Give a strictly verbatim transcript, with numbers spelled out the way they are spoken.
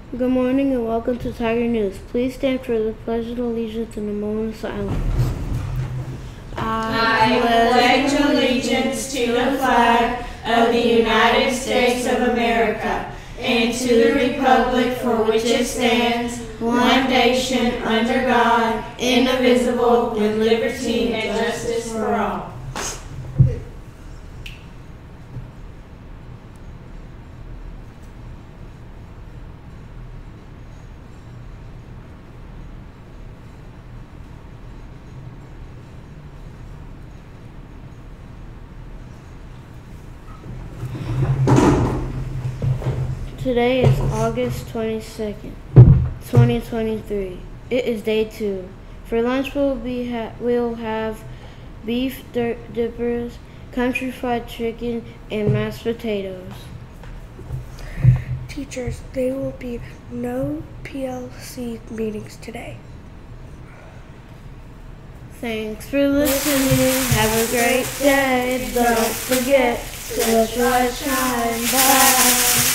Good morning and welcome to Tiger News. Please stand for the Pledge of Allegiance in a moment of silence. I pledge allegiance to the flag of the United States of America and to the republic for which it stands, one nation under God, indivisible, with liberty and justice for all. Today is August twenty-second, twenty twenty-three. It is day two. For lunch, we'll, be ha- we'll have beef dir- dippers, country fried chicken, and mashed potatoes. Teachers, there will be no P L C meetings today. Thanks for listening. Have a great day. Don't forget to let your light shine. Bye.